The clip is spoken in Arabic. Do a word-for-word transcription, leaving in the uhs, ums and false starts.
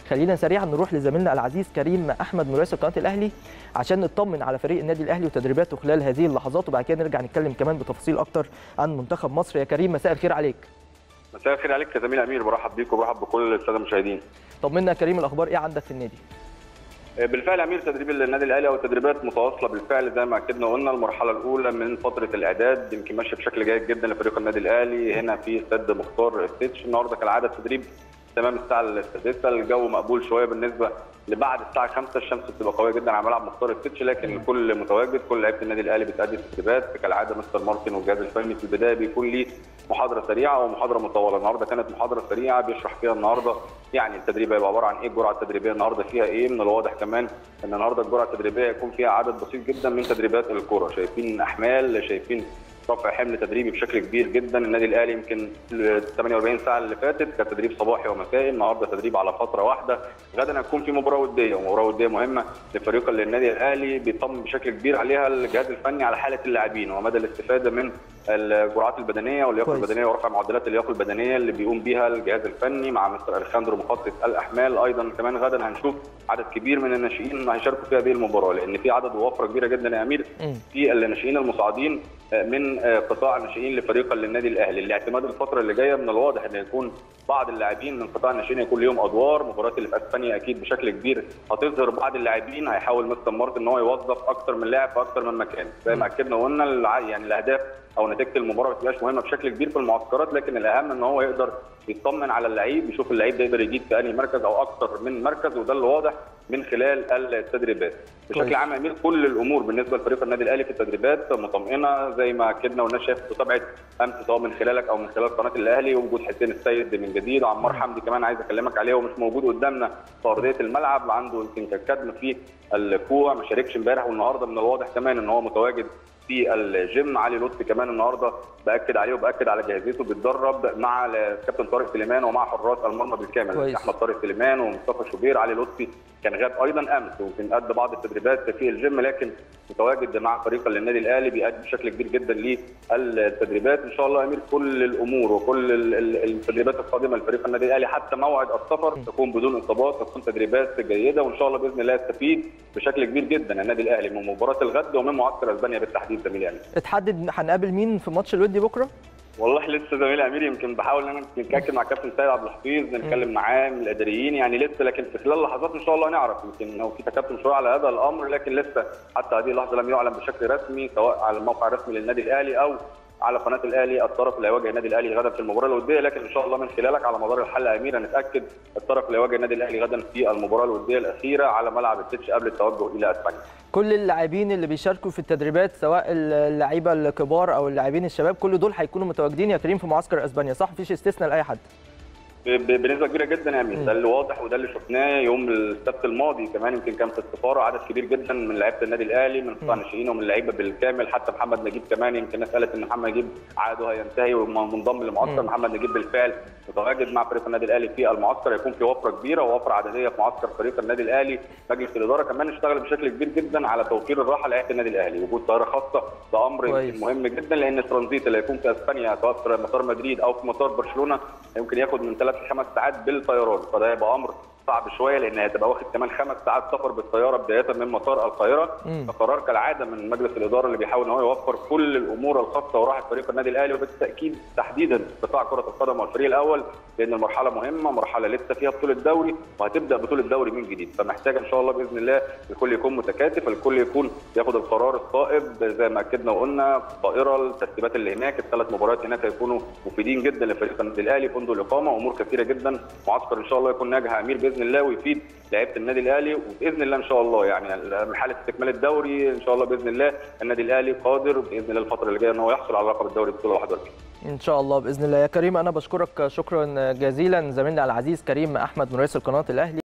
خلينا سريعا نروح لزميلنا العزيز كريم احمد مراسل قناه الاهلي عشان نطمن على فريق النادي الاهلي وتدريباته خلال هذه اللحظات، وبعد كده نرجع نتكلم كمان بتفاصيل اكتر عن منتخب مصر. يا كريم مساء الخير عليك. مساء الخير عليك يا زميل امير، برحب بيك وبرحب بكل الساده المشاهدين. طمنا يا كريم، الاخبار ايه عندك في النادي؟ بالفعل امير، تدريب النادي الاهلي او التدريبات متواصله بالفعل زي ما اكدنا وقلنا. المرحله الاولى من فتره الاعداد يمكن ماشيه بشكل جيد جدا لفريق النادي الاهلي هنا في استاد مختار التتش. النهارده كالعاده التدريب تمام الساعه السادسه، الجو مقبول شويه بالنسبه لبعد الساعه خمسة، الشمس بتبقى قويه جدا على ملعب مختار التتش، لكن الكل متواجد، كل لعيبه النادي الاهلي بتأدي التدريبات كالعاده. مستر مارتن والجهاز الفني في البدايه بيكون ليه محاضره سريعه ومحاضره مطوله. النهارده كانت محاضره سريعه بيشرح فيها النهارده يعني التدريب هيبقى عباره عن ايه، الجرعه التدريبيه النهارده فيها ايه. من الواضح كمان ان النهارده الجرعه التدريبيه هيكون فيها عدد بسيط جدا من تدريبات الكره، شايفين احمال، شايفين رفع حمل تدريبي بشكل كبير جدا. النادي الاهلي يمكن ثمانية وأربعين ساعه اللي فاتت كان تدريب صباحي ومسائي، النهارده تدريب على فتره واحده. غدا هتكون في مباراه وديه، ومباراه وديه مهمه لفريق اللي النادي الاهلي بيطمن بشكل كبير عليها الجهاز الفني على حاله اللاعبين ومدى الاستفاده من الجرعات البدنيه واللياقه البدنيه ورفع معدلات اللياقه البدنيه اللي بيقوم بيها الجهاز الفني مع مستر اليخاندرو مخطط الاحمال. ايضا كمان غدا هنشوف عدد كبير من الناشئين هيشاركوا في هذه المباراه، لان في عدد ووفره كبيره جدا يا امير في الناشئين المصاعدين من قطاع الناشئين لفريق النادي الاهلي. الاعتماد الفتره اللي جايه من الواضح ان يكون بعض اللاعبين من قطاع الناشئين يكون لهم ادوار. مباراه اللي في اسبانيا اكيد بشكل كبير هتظهر بعض اللاعبين، هيحاول مستر مارتن ان هو يوظف اكثر من لاعب في اكثر من مكان. زي ما اكدنا وقلنا يعني الاهداف او نتيجه المباراه ما بتبقاش مهمه بشكل كبير في المعسكرات، لكن الاهم ان هو يقدر يطمن على اللعيب، يشوف اللعيب ده يقدر يجيد في انهي مركز او اكثر من مركز، وده اللي واضح من خلال التدريبات. بشكل عام يا امير كل الامور بالنسبه لفريق النادي الاهلي في التدريبات مطمئنه زي ما اكدنا والناس شافت متابعه امس سواء من خلالك او من خلال قناه الاهلي. وجود حسين السيد من جديد، عمار حمدي كمان عايز اكلمك عليه ومش موجود قدامنا في ارضيه الملعب، عنده يمكن كدم في الكوع ما شاركش امبارح، والنهارده من الواضح كمان ان هو متواجد في الجيم. علي لطفي كمان النهارده باكد عليه وباكد على جاهزيته، بيتدرب مع الكابتن طارق سليمان ومع حراس المرمى بالكامل كويس. احمد طارق سليمان ومصطفى شوبير. علي لطفي كان غاب ايضا امس ويمكن ادى بعض التدريبات في الجيم، لكن متواجد مع فريق النادي الاهلي بيأدي بشكل كبير جدا للتدريبات. ان شاء الله يا امير كل الامور وكل التدريبات القادمه لفريق النادي الاهلي حتى موعد السفر تكون بدون اصابات، تكون تدريبات جيده، وان شاء الله باذن الله يستفيد بشكل كبير جدا النادي الاهلي من مباراه الغد ومن معسكر اسبانيا بالتحديد. زميلي يعني اتحدد هنقابل مين في ماتش الودي بكره؟ والله لسه زميلي امير يمكن بحاول ان انا نتاكد مع كابتن سيد عبد الحفيظ، نتكلم معاه من الاداريين يعني لسه، لكن في خلال لحظات ان شاء الله نعرف. يمكن هو في تكتم شويه على هذا الامر، لكن لسه حتى هذه اللحظه لم يعلن بشكل رسمي سواء على الموقع الرسمي للنادي الاهلي او على قناه الاهلي الطرف اللي هيواجه النادي الاهلي غدا في المباراه الوديه. لكن ان شاء الله من خلالك على مدار الحلقه يا امير هنتاكد الطرف اللي هيواجه النادي الاهلي غدا في المباراه الوديه الاخيره على ملعب التتش قبل التوجه الى اسبانيا. كل اللاعبين اللي بيشاركوا في التدريبات سواء اللعيبه الكبار او اللاعبين الشباب كل دول هيكونوا متواجدين يا كريم في معسكر اسبانيا، صح؟ مفيش استثناء لاي حد؟ بنسبه كبيره جدا يا امين، ده اللي واضح وده اللي شفناه يوم السبت الماضي. كمان يمكن كان في السفاره عدد كبير جدا من لعيبه النادي الاهلي من قطاع الناشئين ومن اللعيبه بالكامل، حتى محمد نجيب كمان يمكن الناس قالت ان محمد نجيب عقده هينتهي ومنضم للمعسكر. محمد نجيب بالفعل متواجد مع فريق النادي الاهلي في المعسكر، يكون في وفره كبيره ووفره عدديه في معسكر فريق النادي الاهلي. مجلس الاداره كمان اشتغل بشكل كبير جدا على توفير الراحه لعيبه النادي الاهلي، وجود طياره خاصه ده امر مهم جدا، لان الترانزيت اللي هيكون في اسبانيا سواء في مطار مدريد او في مطار برشلونه يمكن ياخد من ثلاث لخمس ساعات بالطيران، فده هيبقى امر صعب شويه لان هتبقى واخد كمان خمس ساعات سفر بالطياره بدايه من مطار القاهره. فقرار كالعاده من مجلس الاداره اللي بيحاول ان هو يوفر كل الامور الخاصه وراحه فريق النادي الاهلي، وبالتاكيد تحديدا قطاع كره القدم والفريق الاول، لان المرحله مهمه، مرحله لسه فيها بطوله دوري وهتبدا بطوله دوري من جديد، فمحتاج ان شاء الله باذن الله الكل يكون متكاتف، الكل يكون ياخد القرار الصائب زي ما اكدنا وقلنا. الطائره، الترتيبات اللي هناك، الثلاث مباريات هناك هيكونوا مفيدين جدا لفريق النادي الاهلي، فندق الاقامه، امور كثيره جدا. معسكر ان شاء الله يكون ناجح يا امير باذن الله ويفيد لعيبه النادي الاهلي، وباذن الله ان شاء الله يعني من حاله استكمال الدوري ان شاء الله باذن الله النادي الاهلي قادر باذن الله الفتره اللي جايه ان هو يحصل على لقب الدوري بطوله واحد وأربعين ان شاء الله باذن الله. يا كريم انا بشكرك شكرا جزيلا زميلنا العزيز كريم احمد مراسل قناه الاهلي.